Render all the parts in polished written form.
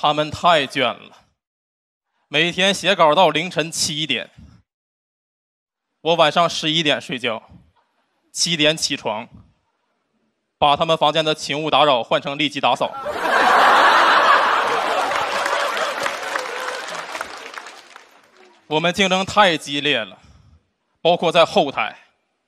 他们太卷了，每天写稿到凌晨7点，我晚上11点睡觉，7点起床，把他们房间的请勿打扰换成立即打扫。我们竞争太激烈了，包括在后台。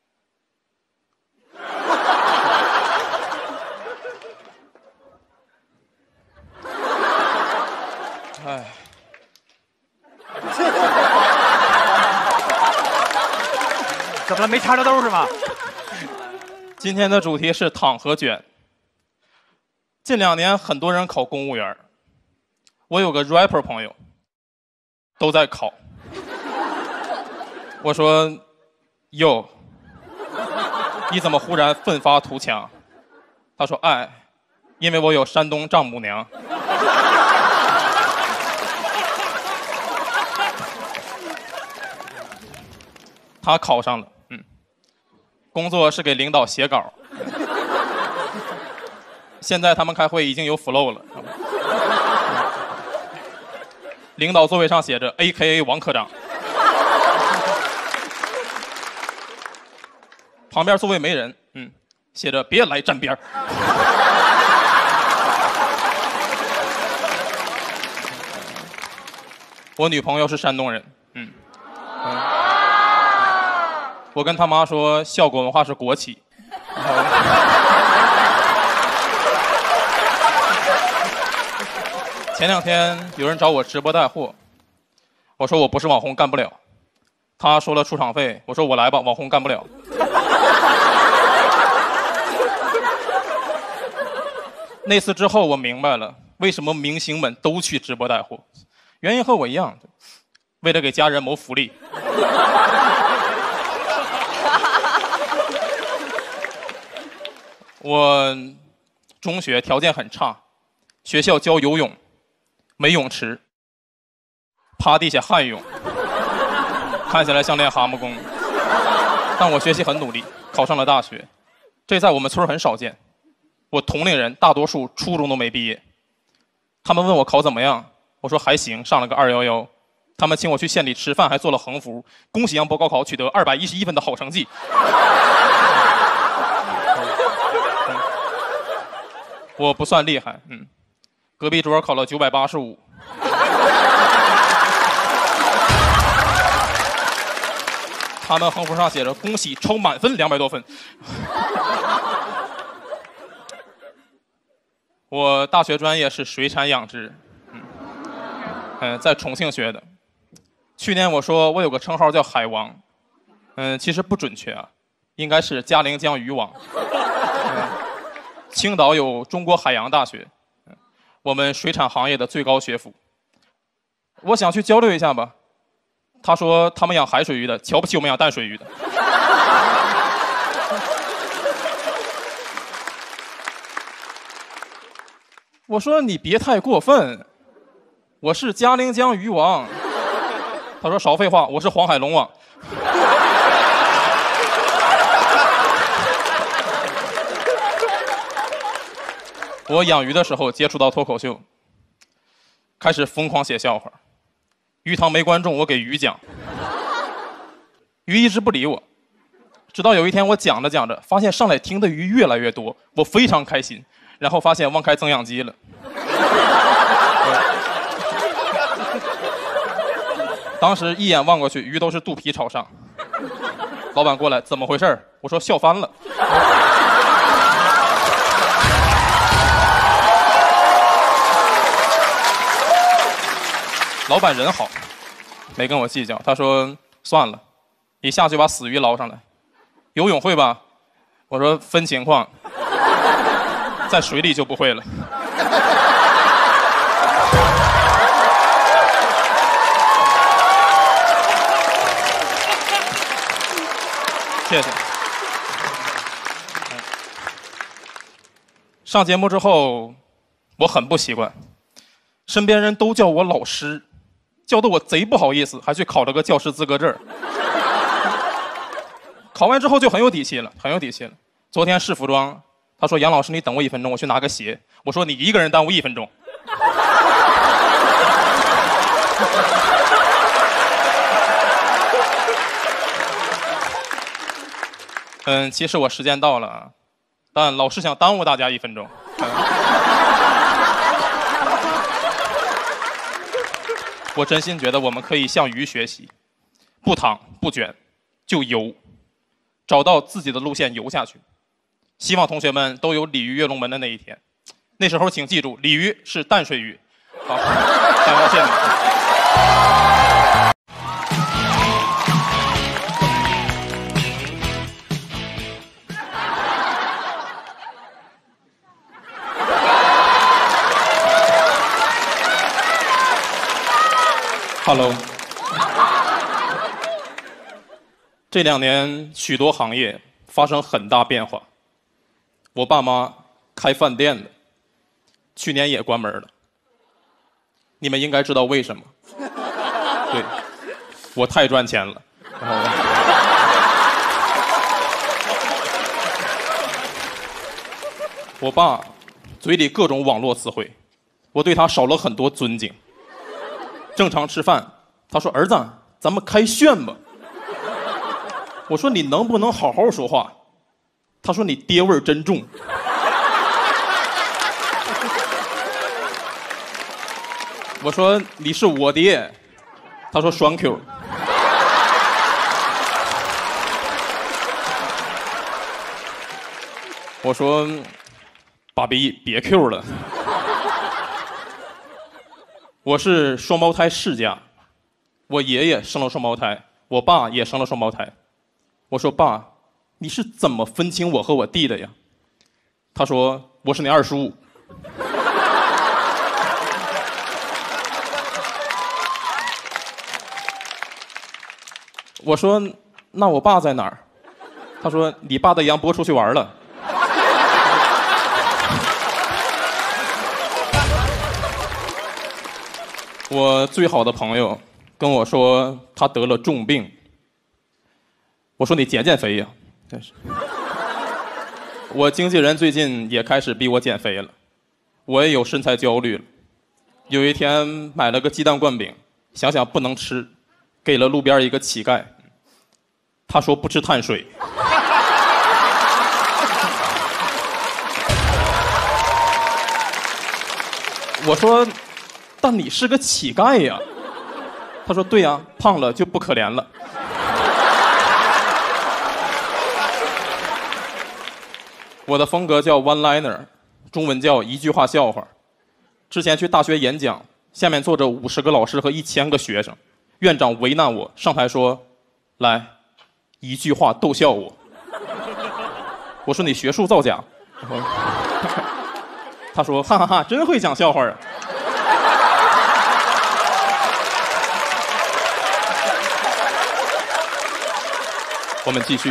哎， 怎么了？没插着兜是吗？ 今天的主题是躺和卷。近2年很多人考公务员，我有个 rapper 朋友都在考。我说：“哟，你怎么忽然奋发图强？”他说：“哎，因为我有山东丈母娘。”他考上了，工作是给领导写稿。现在他们开会已经有 flow 了。领导座位上写着 AKA 王科长。旁边座位没人，写着别来站边儿。我女朋友是山东人，我跟他妈说效果文化是国企。前2天有人找我直播带货，我说我不是网红干不了。他说了出场费，我说我来吧，网红干不了。那次之后我明白了为什么明星们都去直播带货，原因和我一样，为了给家人谋福利。我中学条件很差，学校教游泳，没泳池，趴地下旱泳，看起来像练蛤蟆功。但我学习很努力，考上了大学，这在我们村很少见。我同龄人大多数初中都没毕业。他们问我考怎么样，我说还行，上了个211。他们请我去县里吃饭，还做了横幅，恭喜杨博高考取得211分的好成绩。我不算厉害，隔壁桌考了985。他们横幅上写着恭喜超满分200多分。我大学专业是水产养殖，在重庆学的。去年我说我有个称号叫海王，其实不准确啊，应该是嘉陵江鱼王。青岛有中国海洋大学，我们水产行业的最高学府。我想去交流一下吧。他说他们养海水鱼的，瞧不起我们养淡水鱼的。我说你别太过分，我是嘉陵江鱼王。他说少废话，我是黄海龙王。我养鱼的时候接触到脱口秀，开始疯狂写笑话。鱼塘没观众，我给鱼讲。鱼一直不理我，直到有一天我讲着讲着，发现上来听的鱼越来越多，我非常开心。然后发现忘开增氧机了。当时一眼望过去，鱼都是肚皮朝上。老板过来，怎么回事？我说笑翻了。老板人好，没跟我计较。他说算了，一下就把死鱼捞上来。游泳会吧？我说分情况，在水里就不会了。谢谢。上节目之后，我很不习惯，身边人都叫我老师，叫得我贼不好意思，还去考了个教师资格证。考完之后就很有底气了，很有底气了。昨天试服装，他说杨老师你等我1分钟，我去拿个鞋。我说你一个人耽误1分钟。 其实我时间到了啊，但老师想耽误大家1分钟。我真心觉得我们可以向鱼学习，不躺不卷，就游，找到自己的路线游下去。希望同学们都有鲤鱼跃龙门的那一天，那时候请记住，鲤鱼是淡水鱼。好，感谢你们。Hello， 这2年许多行业发生很大变化。我爸妈开饭店的，去年也关门了。你们应该知道为什么？对，我太赚钱了。我爸嘴里各种网络词汇，我对他少了很多尊敬。正常吃饭，他说：“儿子，咱们开炫吧。”我说：“你能不能好好说话？”他说：“你爹味儿真重。”我说：“你是我爹。”他说：“双 Q。”我说：“爸比，别 Q 了。”我是双胞胎世家，我爷爷生了双胞胎，我爸也生了双胞胎。我说：“爸，你是怎么分清我和我弟的呀？”他说：“我是你二叔。”我说：“那我爸在哪儿？”他说：“你爸带杨波出去玩了。”我最好的朋友跟我说他得了重病。我说：“你减减肥呀！”真是。我经纪人最近也开始逼我减肥了，我也有身材焦虑了。有一天买了个鸡蛋灌饼，想想不能吃，给了路边一个乞丐。他说不吃碳水。我说：“但你是个乞丐呀。”他说：“对呀，胖了就不可怜了。”我的风格叫 one liner， 中文叫一句话笑话。之前去大学演讲，下面坐着50个老师和1000个学生，院长为难我，上台说：“来，一句话逗笑我。”我说：“你学术造假。”他说：“哈哈哈，真会讲笑话啊。”我们继续。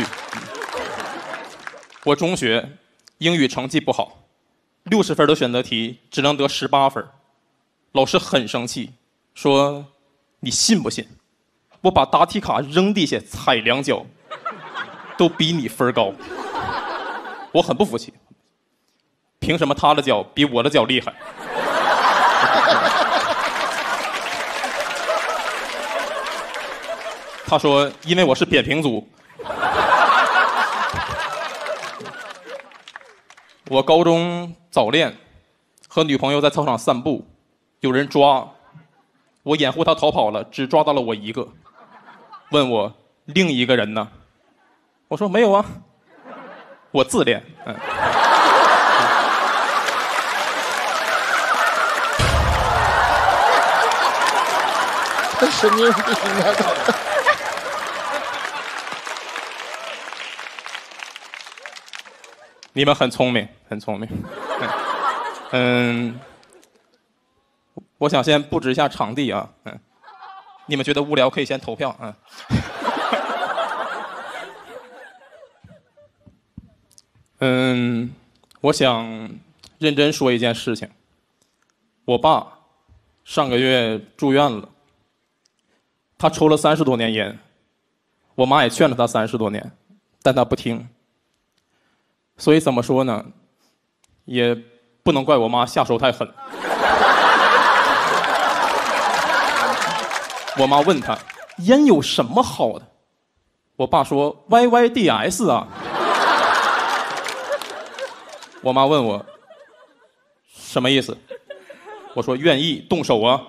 我中学英语成绩不好，60分的选择题只能得18分，老师很生气，说：“你信不信？我把答题卡扔地下踩2脚，都比你分高。”我很不服气，凭什么他的脚比我的脚厉害？他说：“因为我是扁平足。”我高中早恋，和女朋友在操场散步，有人抓，我掩护他逃跑了，只抓到了我一个，问我另一个人呢？我说没有啊，我自恋。 神经病啊！ 你们很聪明，很聪明。我想先布置一下场地啊。你们觉得无聊可以先投票啊。我想认真说一件事情。我爸上个月住院了，他抽了30多年烟，我妈也劝了他30多年，但他不听。所以怎么说呢，也不能怪我妈下手太狠。 我妈问他烟有什么好的，我爸说 YYDS 啊。我妈问我什么意思，我说愿意动手啊。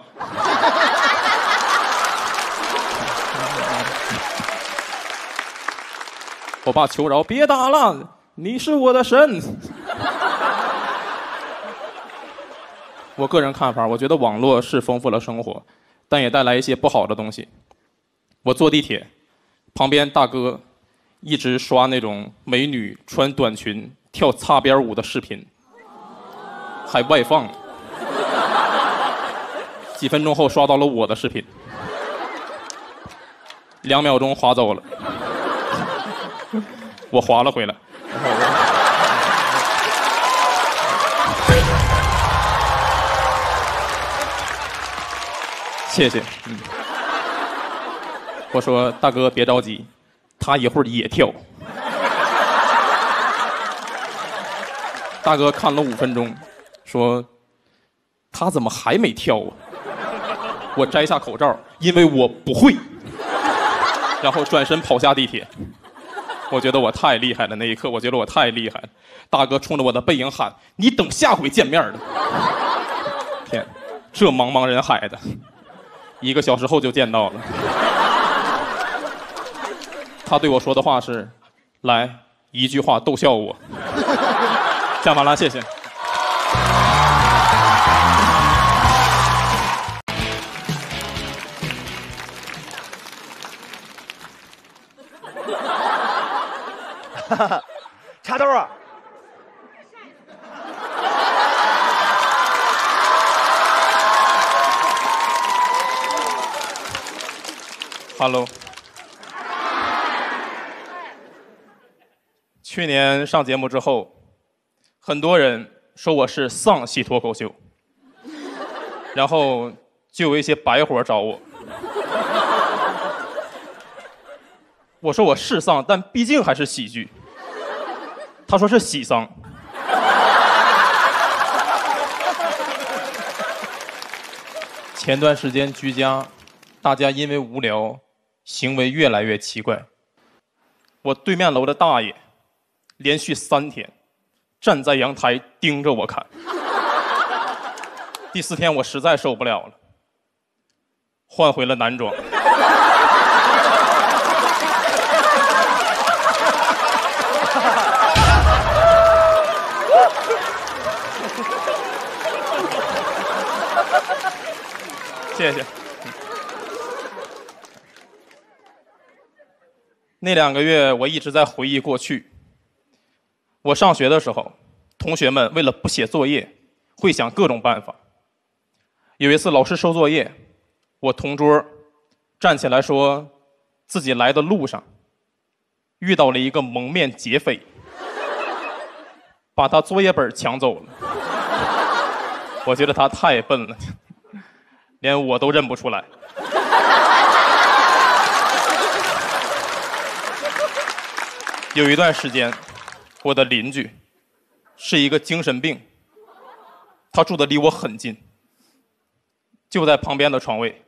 我爸求饶，别打了，你是我的神。我个人看法，我觉得网络是丰富了生活，但也带来一些不好的东西。我坐地铁，旁边大哥一直刷那种美女穿短裙跳擦边舞的视频，还外放。几分钟后刷到了我的视频，2秒钟划走了，我划了回来。谢谢。我说大哥别着急，他一会儿也跳。大哥看了5分钟，说他怎么还没跳啊？我摘下口罩，因为我不会。然后转身跑下地铁。我觉得我太厉害了，那一刻我觉得我太厉害了。大哥冲着我的背影喊：“你等下回见面的。”天，这茫茫人海的，1个小时后就见到了。他对我说的话是：“来，一句话逗笑我。”讲完了，谢谢。 插兜啊！ Hello。去年上节目之后，很多人说我是丧系脱口秀，然后就有一些白活找我。我说我是丧，但毕竟还是喜剧。他说是喜丧。前段时间居家，大家因为无聊，行为越来越奇怪。我对面楼的大爷，连续3天站在阳台盯着我看。第4天我实在受不了了，换回了男装。谢谢。那2个月，我一直在回忆过去。我上学的时候，同学们为了不写作业，会想各种办法。有一次老师收作业，我同桌站起来说，自己来的路上遇到了一个蒙面劫匪，把他作业本抢走了。我觉得他太笨了，连我都认不出来。有一段时间，我的邻居是一个精神病，他住的离我很近，就在旁边的床位。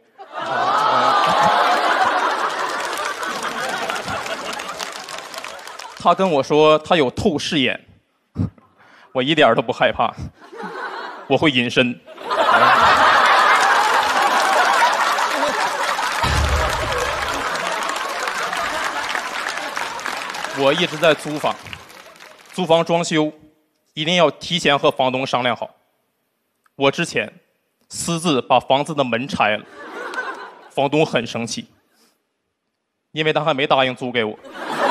他跟我说他有透视眼，我一点都不害怕，我会隐身。我一直在租房，租房装修一定要提前和房东商量好。我之前私自把房子的门拆了，房东很生气，因为他还没答应租给我。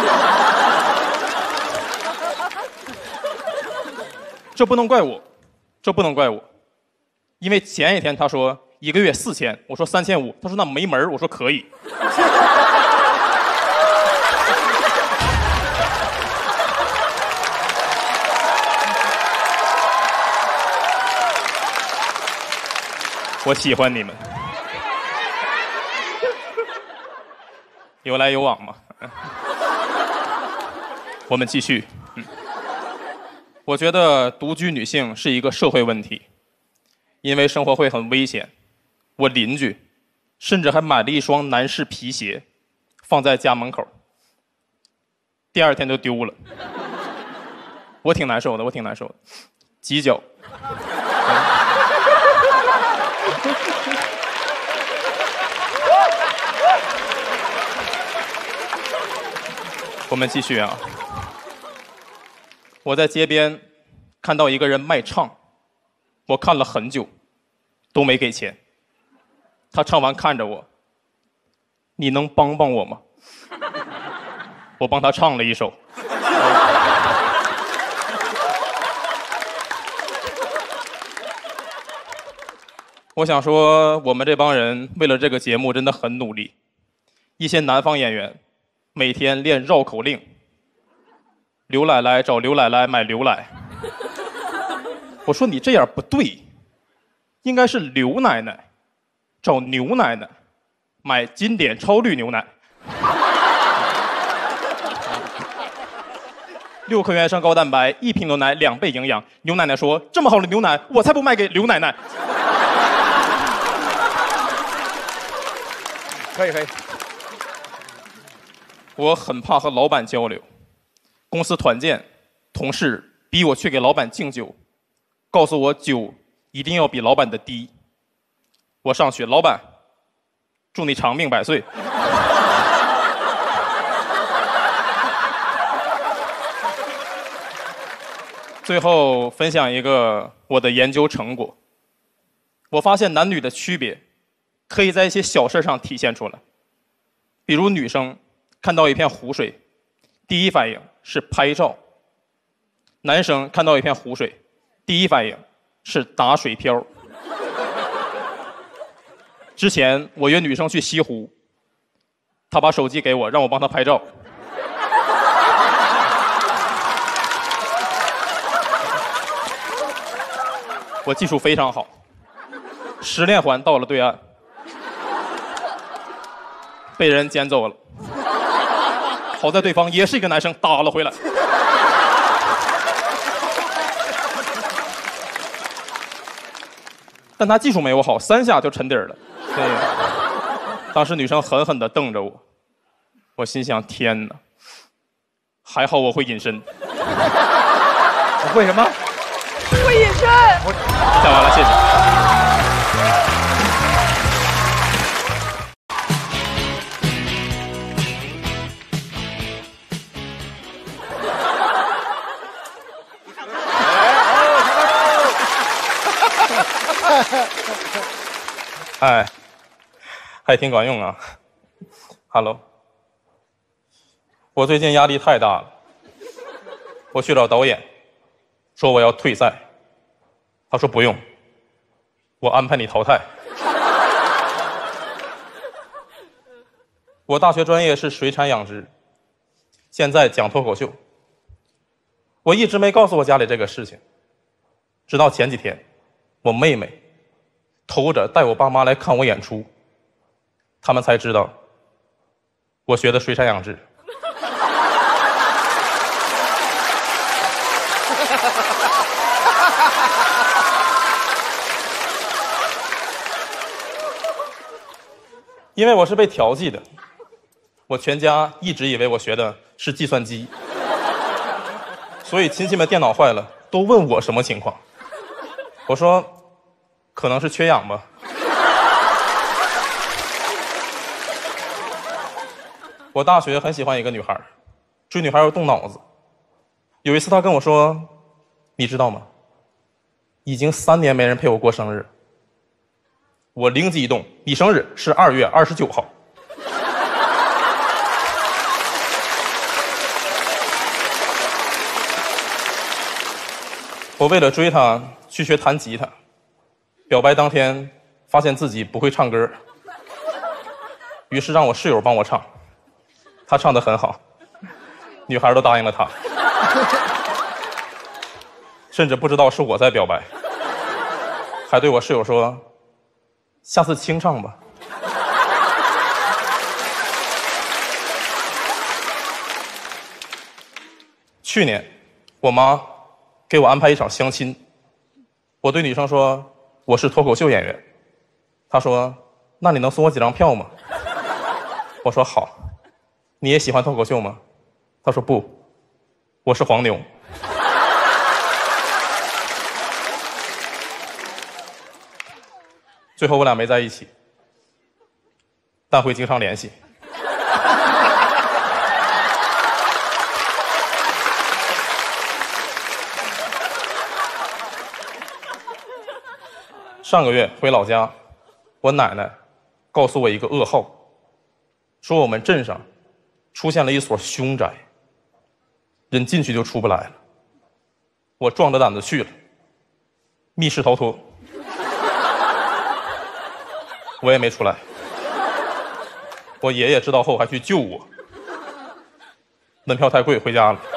这不能怪我，这不能怪我，因为前一天他说1个月4000，我说3500，他说那没门，我说可以。我喜欢你们，有来有往嘛。我们继续。我觉得独居女性是一个社会问题，因为生活会很危险。我邻居甚至还买了一双男士皮鞋，放在家门口。第二天就丢了，我挺难受的，挤脚。我们继续啊！我在街边看到一个人卖唱，我看了很久，都没给钱。他唱完看着我，你能帮帮我吗？我帮他唱了一首。我想说，我们这帮人为了这个节目真的很努力。一些南方演员每天练绕口令，刘奶奶找刘奶奶买牛奶。我说你这样不对，应该是刘奶奶找牛奶奶买经典超绿牛奶。6克原生高蛋白，1瓶牛奶2倍营养。牛奶奶说：“这么好的牛奶，我才不卖给刘奶奶。” 可以。 我很怕和老板交流，公司团建，同事逼我去给老板敬酒，告诉我酒一定要比老板的低。我上去，老板，祝你长命百岁。最后分享一个我的研究成果，我发现男女的区别可以在一些小事上体现出来。比如女生看到一片湖水，第一反应是拍照；男生看到一片湖水，第一反应是打水漂。之前我约女生去西湖，她把手机给我，让我帮她拍照。我技术非常好，10连环到了对岸，被人捡走了。好在对方也是一个男生，打了回来。但他技术没我好，3下就沉底了。对，当时女生狠狠地瞪着我，我心想：天哪，还好我会隐身。 我会什么？ 会隐身。 讲完了，谢谢。哎，还挺管用啊。Hello， 我最近压力太大了，我去找导演，说我要退赛。他说不用，我安排你淘汰。我大学专业是水产养殖，现在讲脱口秀。我一直没告诉我家里这个事情，直到前几天，我妹妹偷着带我爸妈来看我演出，他们才知道我学的水产养殖。因为我是被调剂的，我全家一直以为我学的是计算机，所以亲戚们电脑坏了都问我什么情况。我说可能是缺氧吧。我大学很喜欢一个女孩，追女孩要动脑子。有一次她跟我说，你知道吗，已经3年没人陪我过生日。我灵机一动，你生日是2月29号。我为了追她去学弹吉他，表白当天发现自己不会唱歌，于是让我室友帮我唱，他唱得很好，女孩都答应了他，甚至不知道是我在表白，还对我室友说下次清唱吧。去年我妈给我安排一场相亲，我对女生说我是脱口秀演员，她说那你能送我几张票吗？我说好。你也喜欢脱口秀吗？他说不，我是黄牛。最后我俩没在一起，但会经常联系。上个月回老家，我奶奶告诉我一个噩耗，说我们镇上出现了一所凶宅，人进去就出不来了。我壮着胆子去了，密室逃脱，我也没出来。我爷爷知道后还去救我，门票太贵，回家了。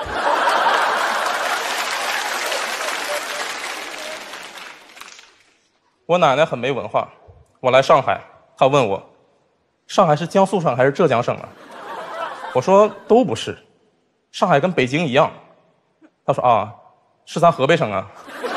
我奶奶很没文化，我来上海，她问我，上海是江苏省还是浙江省啊？我说都不是，上海跟北京一样。她说啊，是咱河北省啊。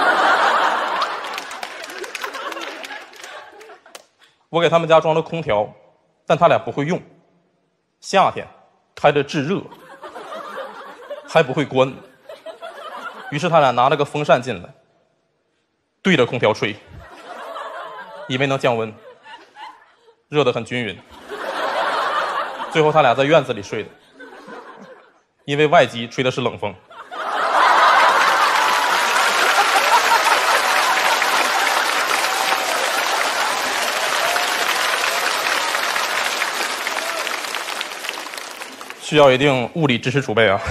我给他们家装了空调，但他俩不会用，夏天开着制热，还不会关。于是他俩拿了个风扇进来，对着空调吹，以为能降温，热得很均匀。最后他俩在院子里睡的，因为外机吹的是冷风。需要一定物理知识储备啊。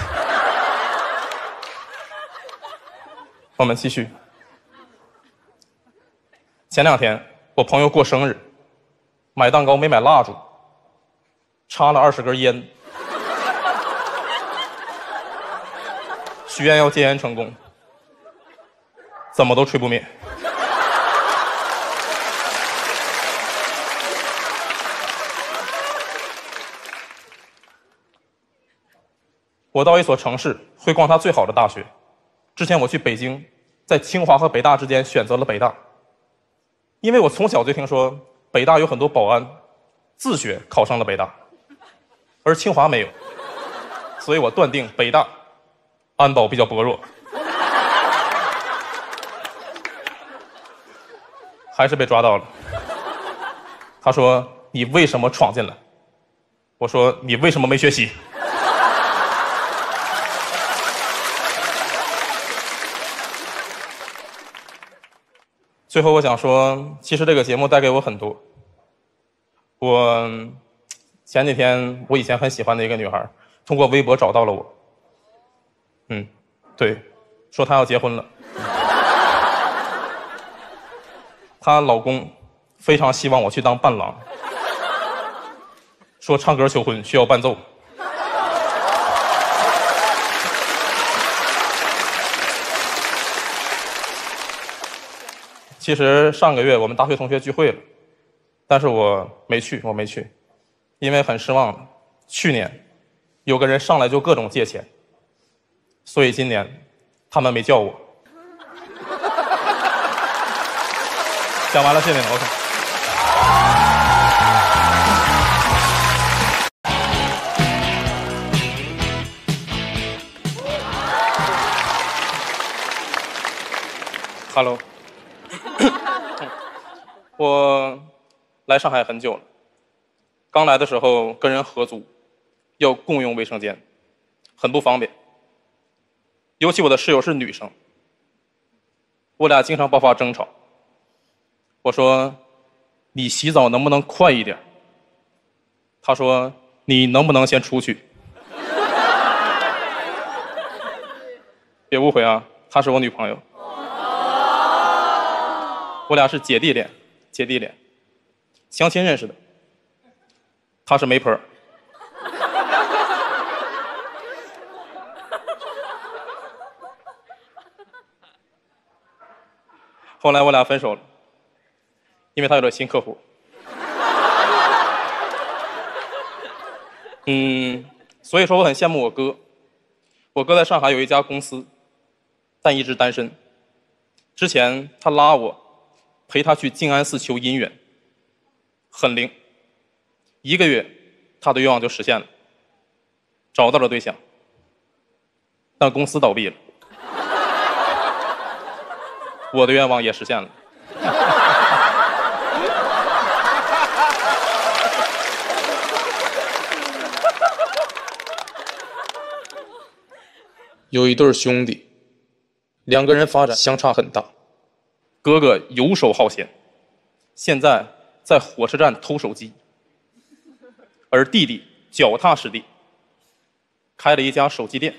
我们继续。前2天我朋友过生日，买蛋糕没买蜡烛，插了20根烟，许愿要戒烟成功，怎么都吹不灭。我到一所城市，会逛它最好的大学。之前我去北京，在清华和北大之间选择了北大，因为我从小就听说北大有很多保安自学考上了北大，而清华没有，所以我断定北大安保比较薄弱。还是被抓到了。他说：“你为什么闯进来？”我说：“你为什么没学习？”最后我想说，其实这个节目带给我很多。我前几天我以前很喜欢的一个女孩，通过微博找到了我。对，说她要结婚了。她老公非常希望我去当伴郎，说唱歌求婚需要伴奏。其实上个月我们大学同学聚会了，但是我没去，因为很失望了。去年有个人上来就各种借钱，所以今年他们没叫我。讲完了，谢谢你们。OK。Hello。我来上海很久了，刚来的时候跟人合租，要共用卫生间，很不方便。尤其我的室友是女生，我俩经常爆发争吵。我说：“你洗澡能不能快一点？”她说：“你能不能先出去？”别误会啊，她是我女朋友。我俩是姐弟恋，相亲认识的。她是媒婆。后来我俩分手了，因为她有了新客户。所以说我很羡慕我哥。我哥在上海有一家公司，但一直单身。之前他拉我陪他去静安寺求姻缘， 很灵。1个月，他的愿望就实现了，找到了对象，但公司倒闭了。我的愿望也实现了。有一对兄弟，2个人发展相差很大。哥哥游手好闲，现在在火车站偷手机，而弟弟脚踏实地，开了一家手机店。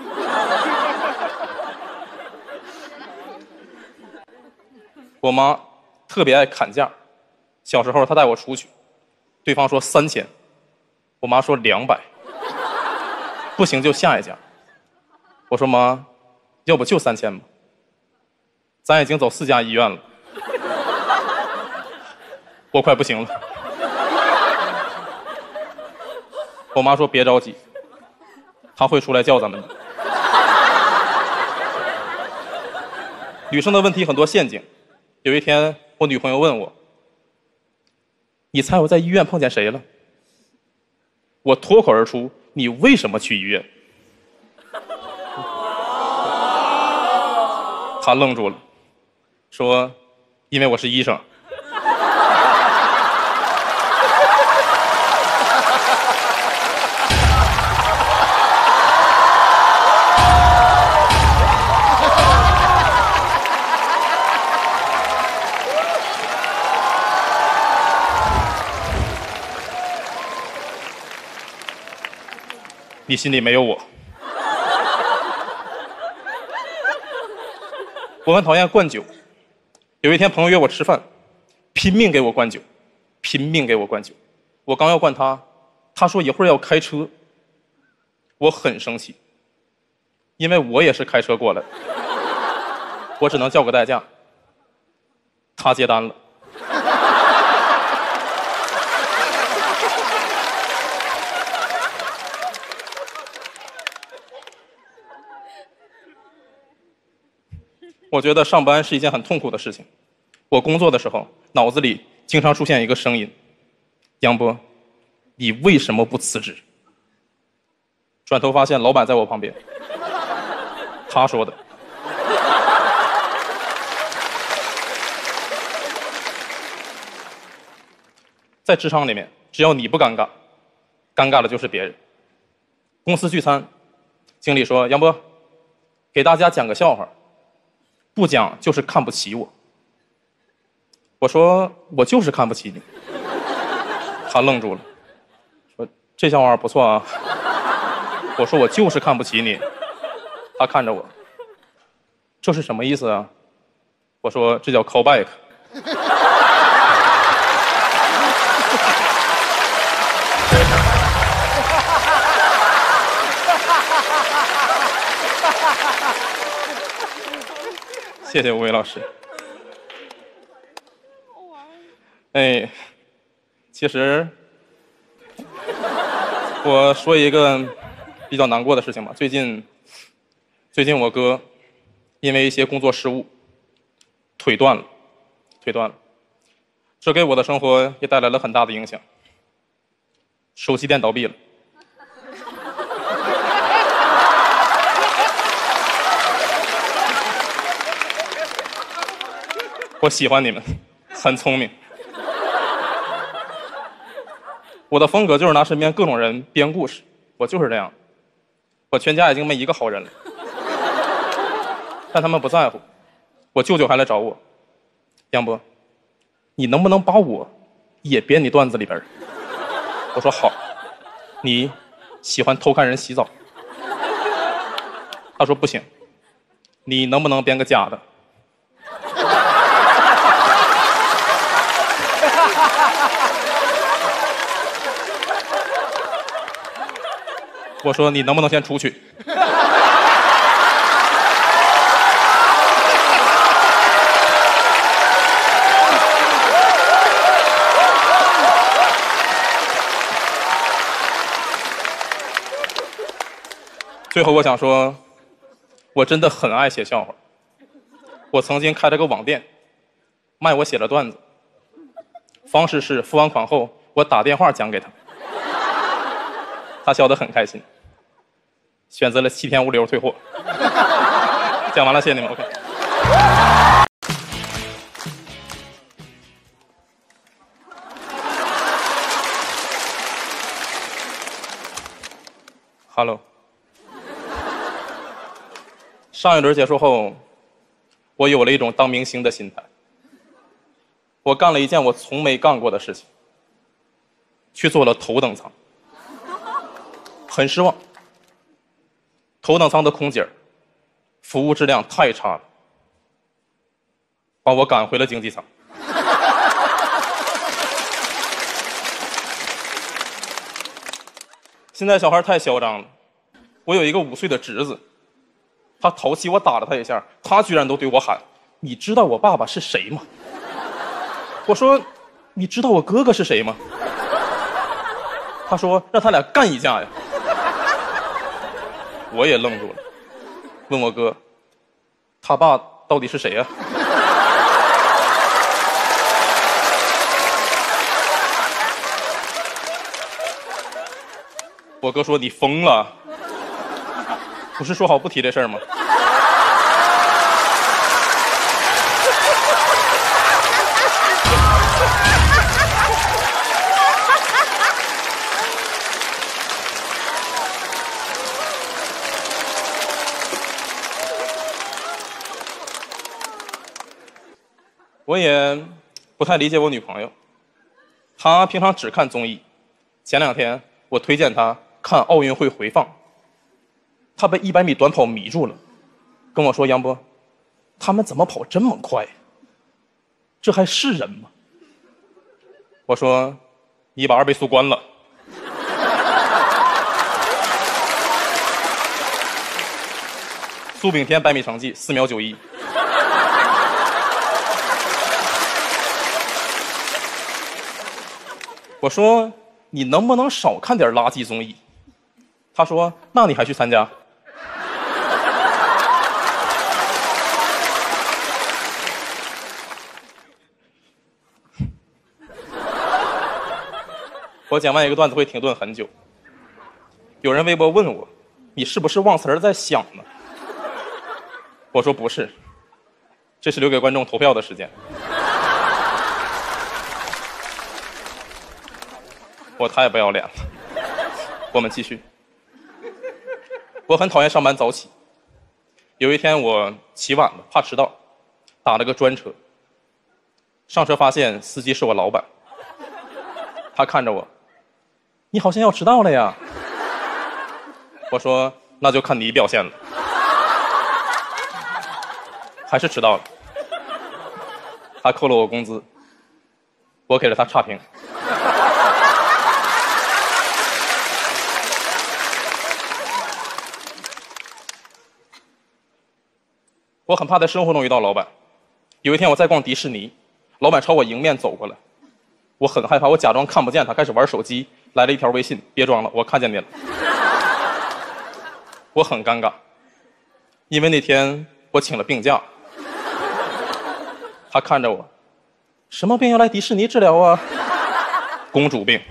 我妈特别爱砍价，小时候她带我出去，对方说3000，我妈说200，不行就下一家。我说妈，要不就3000吧，咱已经走4家医院了，我快不行了。我妈说别着急，她会出来叫咱们的。女生的问题很多陷阱。有一天，我女朋友问我：“你猜我在医院碰见谁了？”我脱口而出：“你为什么去医院？”她愣住了，说：“因为我是医生。”你心里没有我。我很讨厌灌酒。有一天朋友约我吃饭，拼命给我灌酒，拼命给我灌酒。我刚要灌他，他说一会儿要开车。我很生气，因为我也是开车过来的，我只能叫个代驾。他接单了。我觉得上班是一件很痛苦的事情。我工作的时候，脑子里经常出现一个声音：杨波，你为什么不辞职？转头发现老板在我旁边，他说的。在职场里面，只要你不尴尬，尴尬的就是别人。公司聚餐，经理说：“杨波，给大家讲个笑话。”不讲就是看不起我。我说我就是看不起你。他愣住了，说这笑话不错啊。我说我就是看不起你。他看着我，这是什么意思啊？我说这叫 callback。谢谢吴伟老师。哎，其实我说一个比较难过的事情吧。最近我哥因为一些工作失误，腿断了，这给我的生活也带来了很大的影响。手机店倒闭了。我喜欢你们，很聪明。我的风格就是拿身边各种人编故事，我就是这样。我全家已经没一个好人了，但他们不在乎。我舅舅还来找我：“杨波，你能不能把我也编你段子里边？”我说好。你喜欢偷看人洗澡？他说不行。你能不能编个假的？我说你能不能先出去？最后我想说，我真的很爱写笑话。我曾经开了个网店，卖我写的段子。 方式是付完款后，我打电话讲给他，他笑得很开心，选择了7天无理由退货。讲完了，谢谢你们。OK。Hello。上一轮结束后，我有了一种当明星的心态。我干了一件我从没干过的事情，去做了头等舱。很失望，头等舱的空姐服务质量太差了，把我赶回了经济舱。现在小孩太嚣张了，我有一个5岁的侄子，他淘气，我打了他一下，他居然都对我喊：“你知道我爸爸是谁吗？”我说：“你知道我哥哥是谁吗？”他说：“让他俩干一架呀。”我也愣住了，问我哥：“他爸到底是谁呀？”我哥说：“你疯了，不是说好不提这事儿吗？”我也不太理解我女朋友，她平常只看综艺。前2天我推荐她看奥运会回放，她被100米短跑迷住了，跟我说：“杨波，他们怎么跑这么快？这还是人吗？”我说：“你把2倍速关了。”苏炳添100米成绩4秒91。我说：“你能不能少看点垃圾综艺？”他说：“那你还去参加？”我讲完一个段子会停顿很久。有人微博问我：“你是不是忘词儿在想呢？”我说：“不是，这是留给观众投票的时间。”我太不要脸了。我们继续。我很讨厌上班早起。有一天我起晚了，怕迟到，打了个专车。上车发现司机是我老板，他看着我：“你好像要迟到了呀。”我说：“那就看你表现了。”还是迟到了。他扣了我工资，我给了他差评。我很怕在生活中遇到老板。有一天我在逛迪士尼，老板朝我迎面走过来，我很害怕，我假装看不见他，开始玩手机，来了一条微信：“别装了，我看见你了。”我很尴尬，因为那天我请了病假。他看着我：“什么病要来迪士尼治疗啊？”公主病。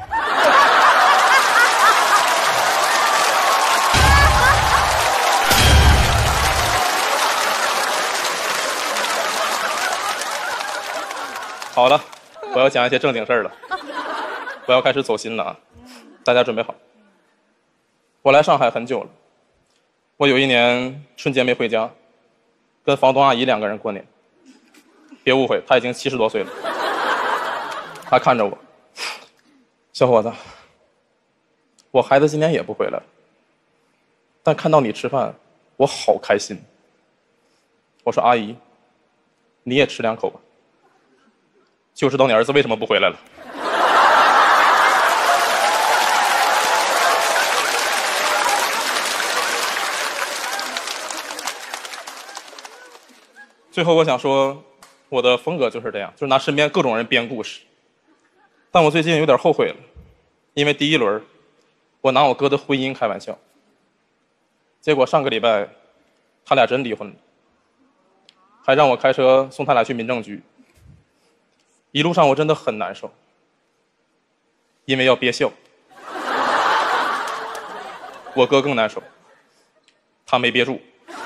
好了，我要讲一些正经事儿了，我要开始走心了啊！大家准备好。我来上海很久了，我有一年春节没回家，跟房东阿姨2个人过年。别误会，她已经70多岁了。她看着我：“小伙子，我孩子今年也不回来了，但看到你吃饭，我好开心。”我说：“阿姨，你也吃2口吧。”就知道你儿子为什么不回来了。最后我想说，我的风格就是这样，就是拿身边各种人编故事。但我最近有点后悔了，因为第1轮我拿我哥的婚姻开玩笑，结果上个礼拜他俩真离婚了，还让我开车送他俩去民政局。一路上我真的很难受， 因为要憋笑。我哥更难受，他没憋住。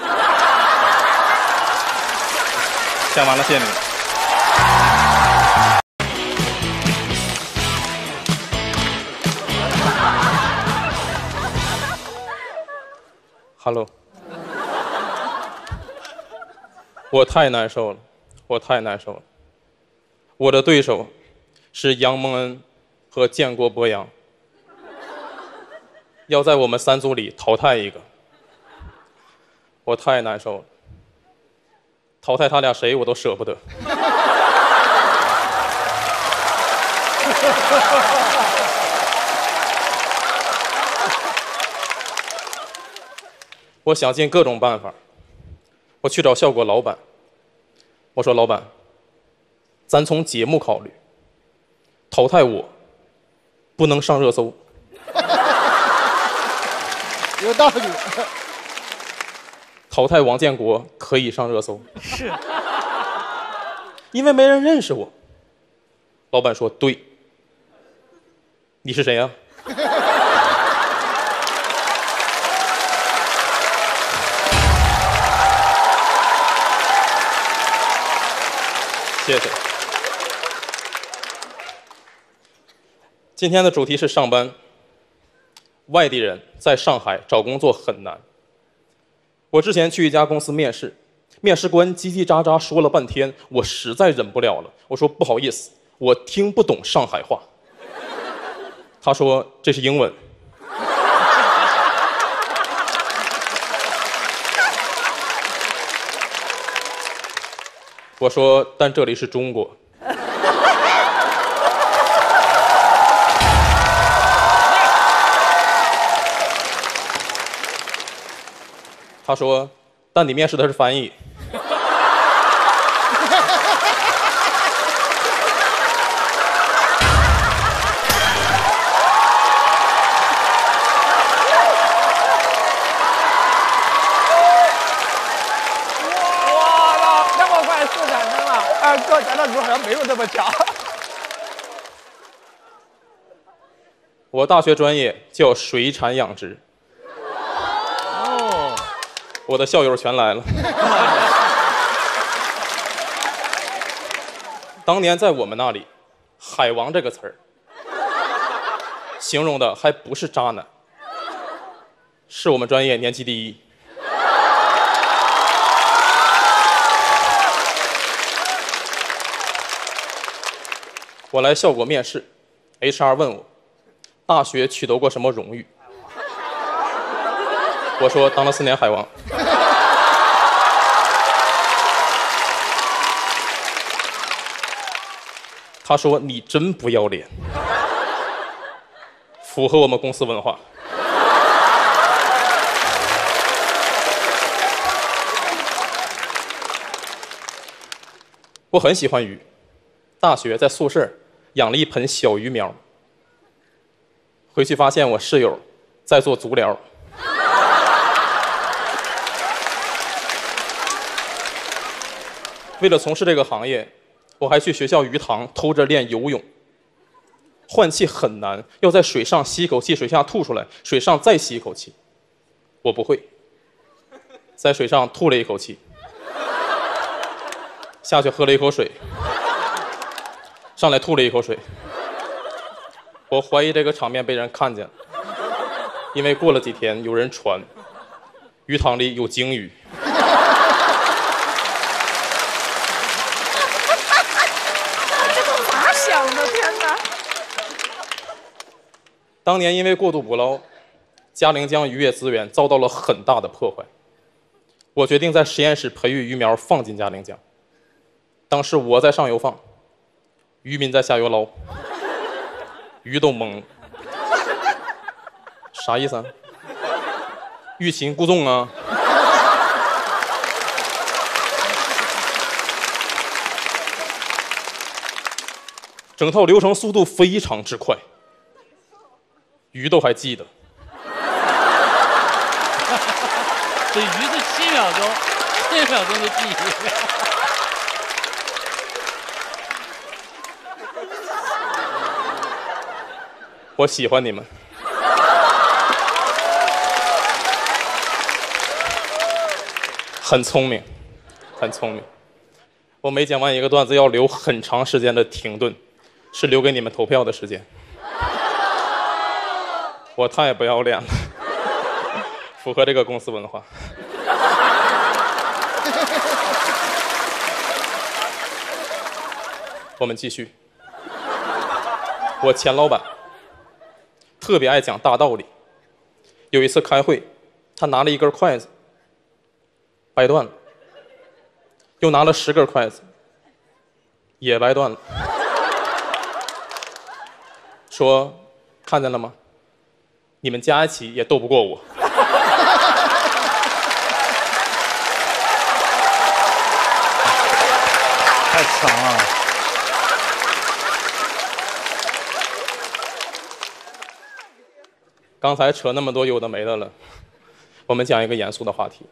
讲完了，谢谢你们。Hello， 我太难受了，我太难受了。我的对手是杨蒙恩和建国博洋，要在我们3组里淘汰一个，我太难受了。淘汰他俩谁我都舍不得。我想尽各种办法，我去找效果老板，我说老板，咱从节目考虑，淘汰我不能上热搜。 有道理。 淘汰王建国可以上热搜， 是， 因为没人认识我。老板说对，你是谁呀？谢谢。今天的主题是上班。外地人在上海找工作很难。我之前去一家公司面试，面试官叽叽喳喳说了半天，我实在忍不了了。我说不好意思，我听不懂上海话。他说这是英文。我说但这里是中国。他说但你面试的是翻译。 那么快4产生了，做咱的组好像没有那么强。 我大学专业叫水产养殖。 哦， 我的校友全来了。当年在我们那里，海王这个词儿，形容的还不是渣男，是我们专业年级第一。我来效果面试 ，HR 问我，大学取得过什么荣誉？我说当了4年海王。他说你真不要脸，符合我们公司文化。我很喜欢鱼，大学在宿舍养了一盆小鱼苗，回去发现我室友在做足疗。为了从事这个行业，我还去学校鱼塘偷着练游泳。换气很难，要在水上吸一口气，水下吐出来，水上再吸一口气。我不会，在水上吐了一口气，下去喝了一口水，上来吐了一口水。我怀疑这个场面被人看见了，因为过了几天有人传鱼塘里有鲸鱼。 咋想的？天哪！ 当年因为过度捕捞，嘉陵江渔业资源遭到了很大的破坏。我决定在实验室培育鱼苗，放进嘉陵江。当时我在上游放，渔民在下游捞，鱼都懵了。啥意思啊？欲擒故纵啊？整套流程速度非常之快，鱼都还记得。 这鱼是7秒钟，7秒钟的记忆。 我喜欢你们。很聪明，很聪明。我每讲完一个段子要留很长时间的停顿，是留给你们投票的时间。我太不要脸了，符合这个公司文化。我们继续。我前老板特别爱讲大道理。有一次开会，他拿了一根筷子，掰断了，又拿了10根筷子，也掰断了。说，看见了吗？你们加一起也斗不过我。 太强了。 刚才扯那么多有的没的了，我们讲一个严肃的话题。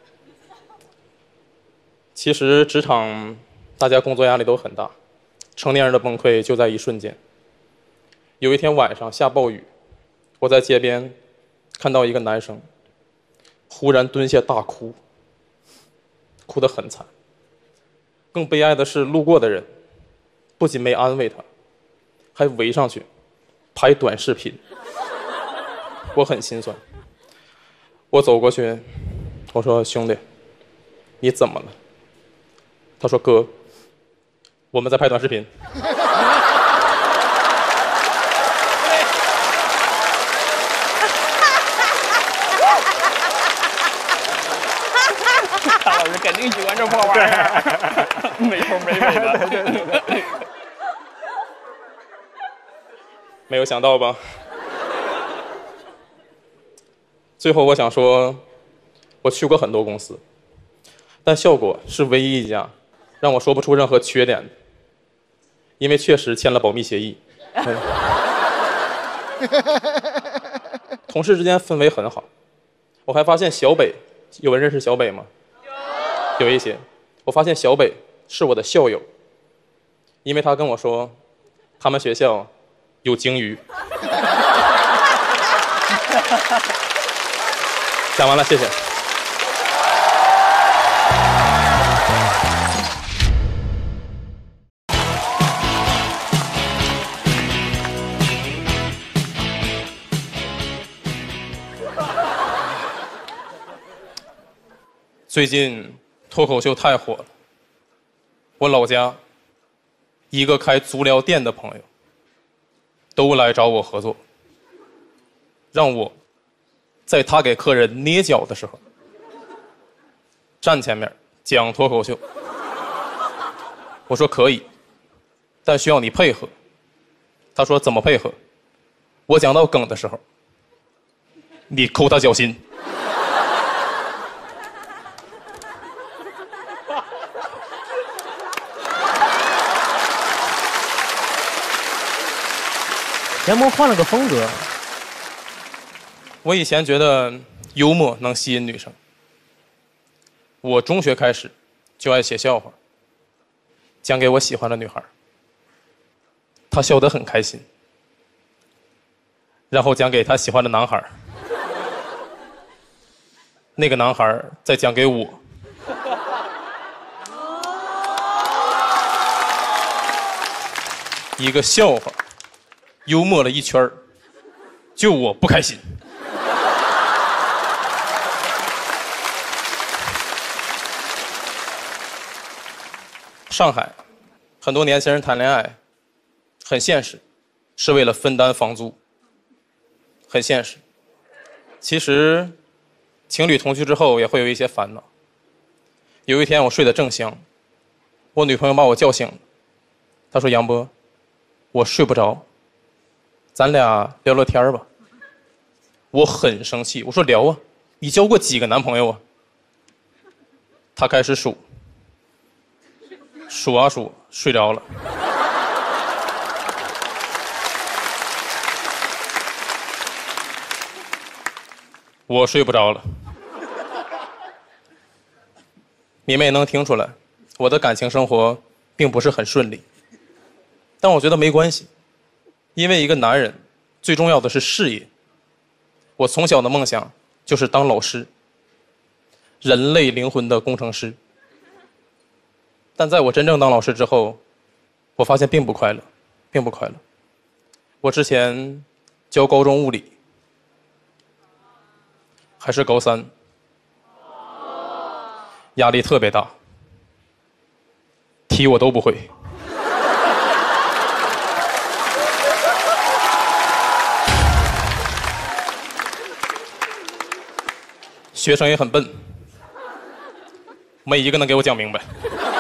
其实职场大家工作压力都很大，成年人的崩溃就在一瞬间。有一天晚上下暴雨，我在街边看到一个男生忽然蹲下大哭，哭得很惨。更悲哀的是，路过的人不仅没安慰他，还围上去拍短视频。我很心酸。我走过去，我说：“兄弟，你怎么了？”他说：“哥，我们在拍短视频。” 大老师肯定喜欢这破玩意儿，没头没尾的。对。 没有想到吧？最后我想说，我去过很多公司，但效果是唯一一家让我说不出任何缺点的，因为确实签了保密协议。同事之间氛围很好。我还发现小北，有人认识小北吗？有一些。我发现小北是我的校友，因为他跟我说，他们学校有鲸鱼。讲完了，谢谢。最近脱口秀太火了，我老家一个开足疗店的朋友都来找我合作，让我在他给客人捏脚的时候站前面讲脱口秀。我说可以，但需要你配合。他说怎么配合？我讲到梗的时候，你抠他脚心。 杨萌换了个风格。 我以前觉得幽默能吸引女生，我中学开始就爱写笑话，讲给我喜欢的女孩，她笑得很开心，然后讲给她喜欢的男孩，那个男孩再讲给我。一个笑话幽默了一圈，就我不开心。上海很多年轻人谈恋爱很现实，是为了分担房租，很现实。其实情侣同居之后也会有一些烦恼。有一天我睡得正香，我女朋友把我叫醒了，她说：“杨波，我睡不着，咱俩聊聊天吧。”我很生气，我说：“聊啊，你交过几个男朋友啊？”她开始数，数啊数，睡着了。我睡不着了。你们也能听出来，我的感情生活并不是很顺利，但我觉得没关系，因为一个男人最重要的是事业。我从小的梦想就是当老师，人类灵魂的工程师。但在我真正当老师之后，我发现并不快乐，并不快乐。我之前教高中物理，还是高3，压力特别大，题我都不会。学生也很笨，没一个能给我讲明白。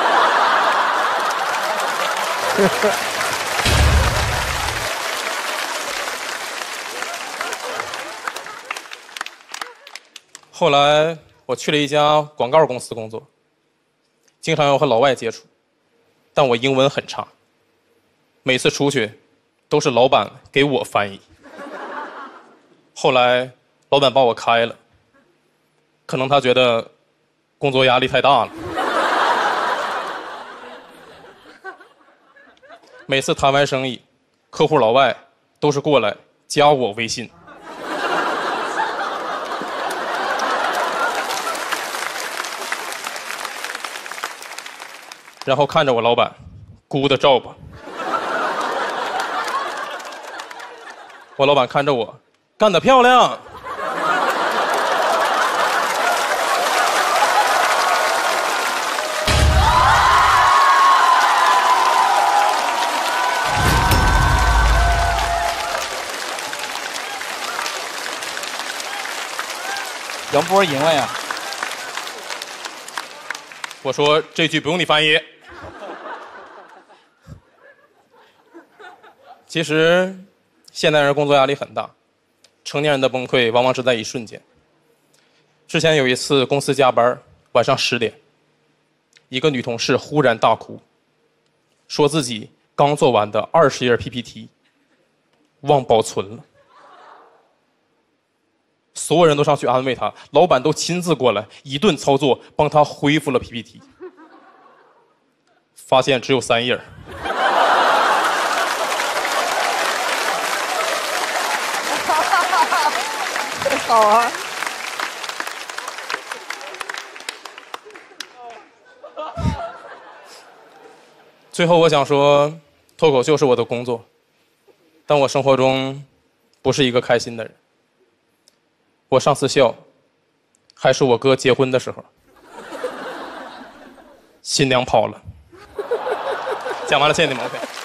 后来我去了一家广告公司工作，经常要和老外接触，但我英文很差，每次出去都是老板给我翻译。后来老板把我开了，可能他觉得工作压力太大了。每次谈完生意，客户老外都是过来加我微信。然后看着我老板 good job， 我老板看着我干得漂亮。 杨波赢了呀！ 我说这句不用你翻译。其实，现代人工作压力很大，成年人的崩溃往往只在一瞬间。之前有一次公司加班，晚上10点，一个女同事忽然大哭，说自己刚做完的20页 PPT 忘保存了。所有人都上去安慰她，老板都亲自过来一顿操作，帮她恢复了 PPT。发现只有3页。 好啊！ 最后我想说，脱口秀是我的工作，但我生活中不是一个开心的人。我上次笑，还是我哥结婚的时候，新娘跑了。讲完了，谢谢你们。OK。